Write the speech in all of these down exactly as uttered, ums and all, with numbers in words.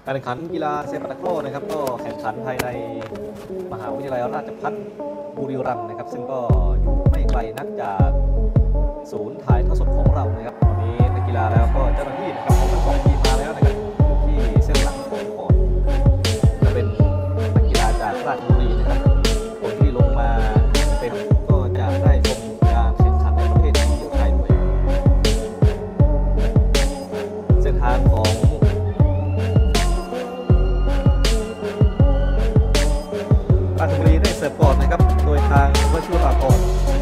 การแข่งขันกีฬาเซปักตะกร้อนะครับก็แข่งขันภายในมหาวิทยาลัยราชภัฏบุรีรัมย์นะครับซึ่งก็อยู่ไม่ไกลนักจากศูนย์ถ่ายทอดสดของเรานะครับตอนนี้นักกีฬาแล้วก็เจ้าหน้าที่นะครับของทั้งสองทีมมาแล้วนะครับที่เส้นหลังของก่อนจะเป็นนักกีฬาจากราชบุรีนะครับคนที่ลงมาเป็นก็จะได้ชมการแข่งขันในประเภททีมเดี่ยวชายด้วยเส้นทางของราชบุรีได้เสิร์ฟก่อนนะครับโดยทางวชิรากร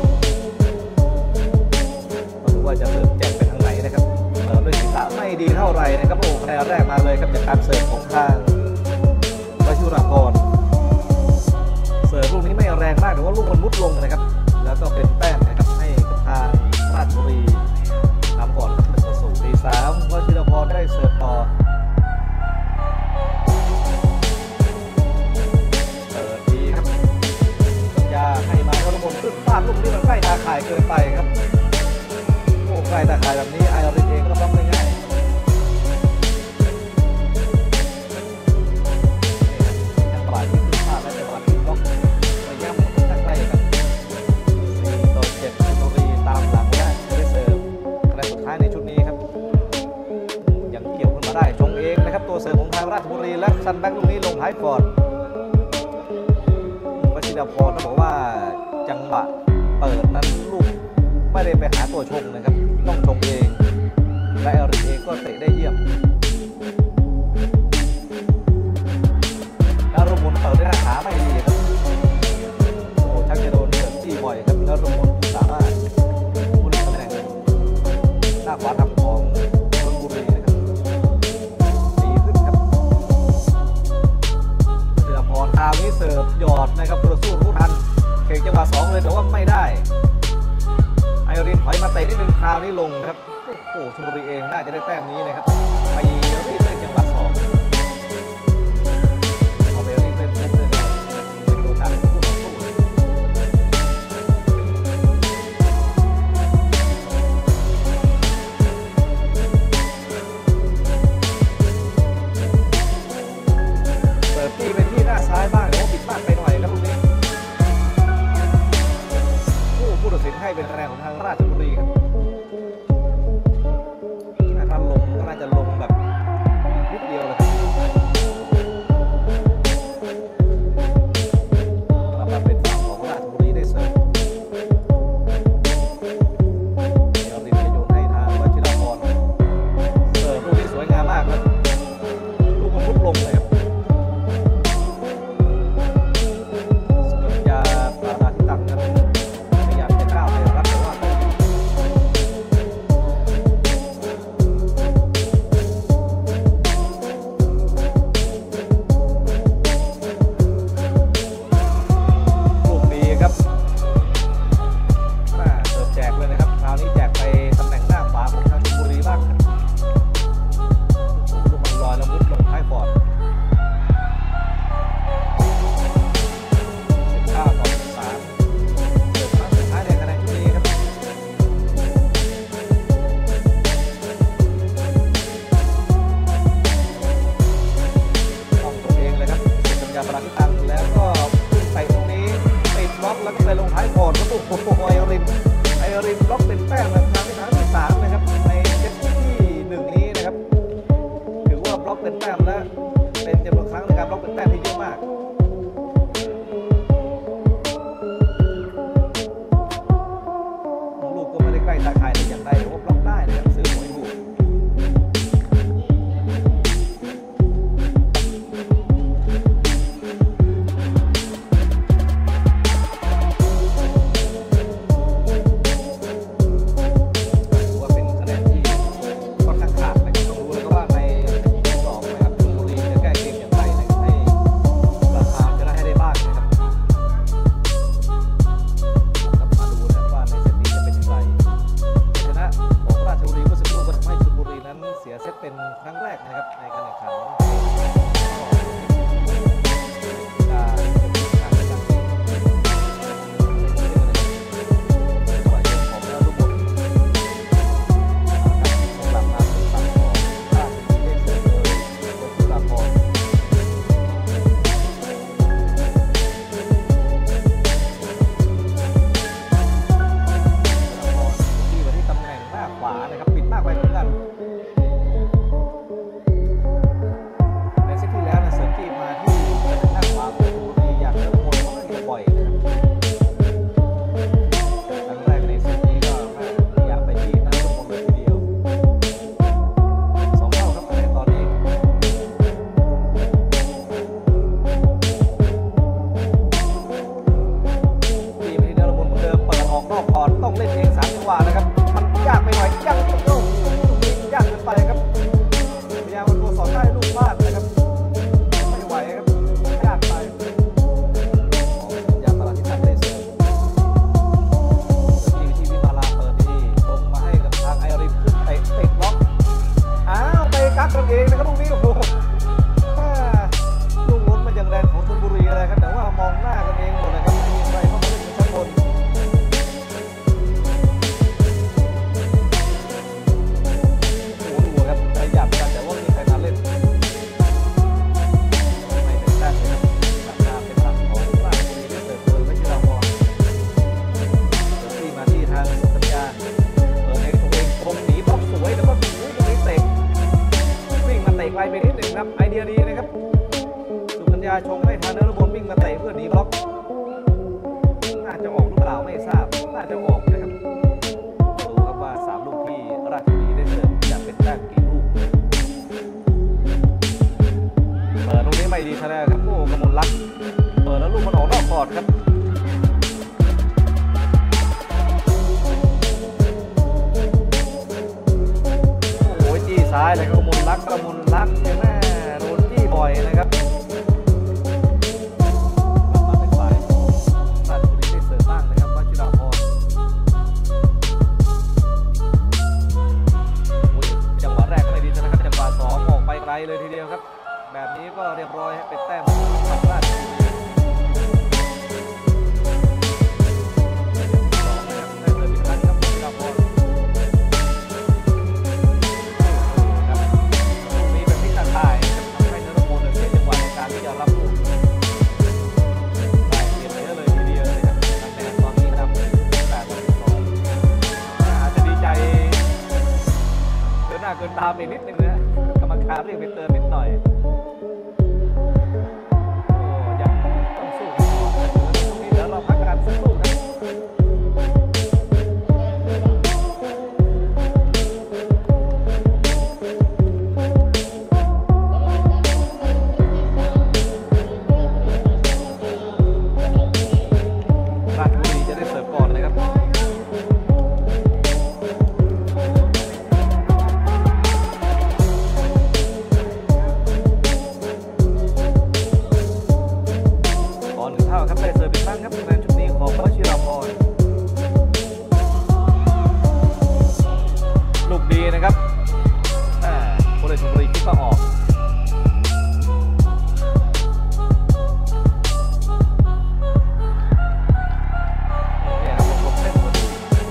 มาดูว่าจะเสิร์ฟแจกไปทางไหนนะครับเสิร์ฟด้วยศีรษะไม่ดีเท่าไหร่นะครับโอ้คะแนนแรกมาเลยครับจากการเสิร์ฟของทางวชิรากรเสิร์ฟลูกนี้ไม่แรงมากแต่ว่าลูกมันมุดลงนะครับแล้วก็เป็นแต้มนะครับให้กับทางราชบุรีนำก่อนครับหนึ่งต่อศูนย์ตีสามวชิรากรได้เสิร์ฟต่อให้มาเขาลงบนขึ้นฟาดลูกนี้มันใกล้ตาข่ายเกินไปครับโอ้ใกล้ตาข่ายแบบนี้ไอรินเองก็ต้องไม่ง่ายยังปล่อยที่ขึ้นฟาดและจังหวะที่บล็อกไปย่ำของตั้งใกล้กันสี่ต่อเจ็ดชลบุรีตามหลังและได้เสิร์ฟคะแนนสุดท้ายในชุดนี้ครับยังเกี่ยวขึ้นมาได้ชงเองนะครับตัวเสิร์ฟของทางราชบุรีและซันแบ็กลูกนี้ลงท้ายก่อนธีรพรต้องบอกว่าจังหวะเปิดนั้นลูกไม่ได้ไปหาตัวชงนะครับต้องชงเองและเอริเองก็เตะได้เยี่ยมนฤมลเปิดได้ขาไม่ดีครับโอ้ชักจะโดนเกิดจี้บ่อยครับนฤมลสามารถผู้เล่นตำแหน่งหน้าขวาทำของชลบุรีนะครับดีขึ้นครับธีรพรคราวนี้เสิร์ฟหยอดนะครับตัวสู้รู้ทันเข่งจังหวะสองเลยแต่ว่าไม่ได้ไอรินถอยมาเตะนิดนึงคราวนี้ลงครับโอ้โหชลบุรีเองน่าจะได้แต้มนี้นะครับไปรีบเล่นจังหวะสองเอาไปรีบเล่นเล่นเลยเป็นโอกาสคู่ต่อสู้เสิร์ฟที่เป็นที่หน้าซ้ายบ้างแต่ว่าปิดบ้านไปหน่อยครับลูกนี้ผู้ตัดสินให้เป็นคะแนนของทางราชบุรีครับถ้าลงก็น่าจะลงแบบนิดเดียวเลยครับมาเป็นฝั่งของราชบุรีได้เสิร์ฟเดี๋ยวริมจะโยนให้ทางวชิรพรเสิร์ฟลูกนี้สวยงามมากครับลูกมันพุ่งลงเลยครับสุดยาปราดาที่ตั้งครับแล้วก็ไปลงท้ายก่อนก็โอ้โหไอรินไอรินบล็อกเป็นแต้มนะทางที่ทางที่สามนะครับในเซตที่หนึ่งนี้นะครับถือว่าบล็อกเป็นแต้มและเป็นจำนวนครั้งในการบล็อกเป็นแต้มที่เยอะมากลูกก็ไม่ได้ใกล้ตาข่ายแต่อย่างใดแต่ว่าบล็อกได้นะครับซื้อหวยถูกครับไอเดียดีนะครับสุกัญญาชงไม่ทันนฤมลวิ่งมาเตะเพื่อหนีบล็อกน่าจะออกหรือเปล่าไม่ทราบน่าจะออกนะครับดูครับว่าสามลูกที่ราชบุรีได้เสิร์ฟจะเป็นแต้มกี่ลูกเปิดลูกนี้ไม่ดีซะแล้วครับโอ้กมลลักษณ์เปิดแล้วลูกมันออกนอกคอร์ตครับซ้ายเลยครับกมลลักษณ์กมลลักษณ์เนี่ยแม่โดนจี้บ่อยนะครับมาเป็นฝ่ายราชบุรีได้เสิร์ฟบ้างนะครับวชิราพรจังหวะแรกก็ไม่ดีนะครับจังหวะสองออกไปไกลเลยทีเดียวครับแบบนี้ก็เรียบร้อยเป็นแต้มของราชบุรีเกินตามอีกนิดนึงนะกรรมการเรียกไปเติมนิดหน่อยโอ้ยังต้องสู้กันต่อตรงนี้เดี๋ยวเราพักกันสักครู่นะราชบุรีจะได้เสิร์ฟก่อนเลยครับครับได้เสิร์ฟอีกครั้งครับในชุดนี้ของวชิราพรลูกดีนะครับผู้เล่นชลบุรีคิดว่าออกนี่ครับผมผมเล่นพอดี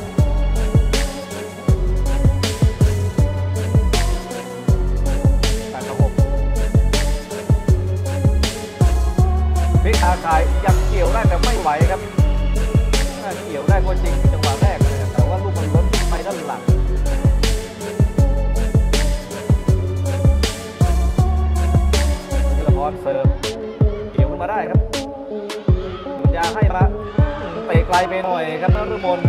การประกบเพชรอาคายยังเกี่ยวได้แต่ไม่ไหวครับเกี่ยวได้ก็จริงจังหวะแรกเลยแต่ว่าลูกมันล้นไปด้านหลังธีรพรเสิร์ฟเกี่ยวมาได้ครับดุลยาให้มาเตะไกลไปหน่อยครับนฤมล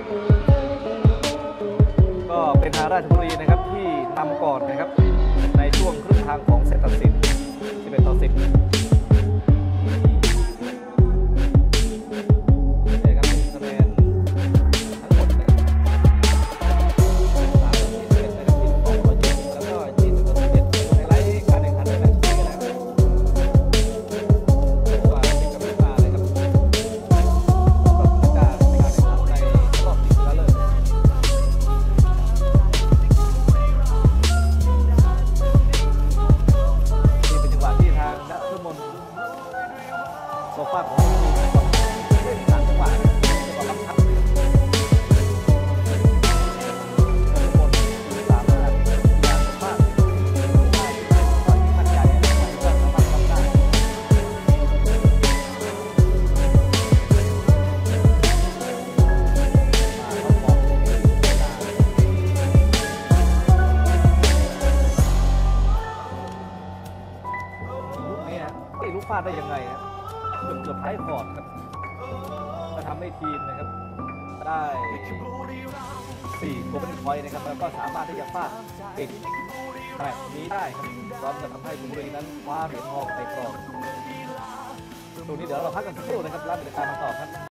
ก็เป็นทางราชบุรีนะครับที่นำก่อนนะครับในช่วงครึ่งทางของเซตตัดสินสิบเอ็ดต่อสิบโซฟาของทีมต้องเล่นสามจังหวะจะบอกบังคับเลยทุกคนสามารถอยากมากได้ก็มั่นใจก็สามารถทำได้มาเขาบอกลูกนี้ไม่รู้ฟาดได้ยังไงครับเกือบเกือบท้ายคอร์ดครับมาทำให้ทีมนะครับได้สี่โกลเด้นพอยต์นะครับแล้วก็สามารถที่จะฟาดปิดแมตช์นี้ได้ครับพร้อมจะทำให้ชลบุรีนั้นคว้าเหรียญทองไปครองตรงนี้เดี๋ยวเราพักกันสักครู่นะครับแล้วเดี๋ยวตามมาต่อครับ